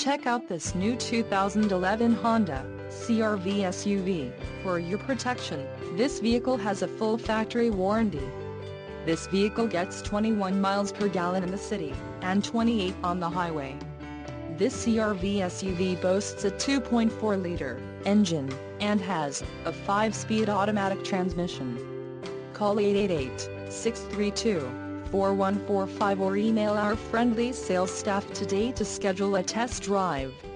Check out this new 2011 Honda CR-V SUV. For your protection, this vehicle has a full factory warranty. This vehicle gets 21 miles per gallon in the city, and 28 on the highway. This CR-V SUV boasts a 2.4-liter engine, and has a 5-speed automatic transmission. Call 888-632-4145 or email our friendly sales staff today to schedule a test drive.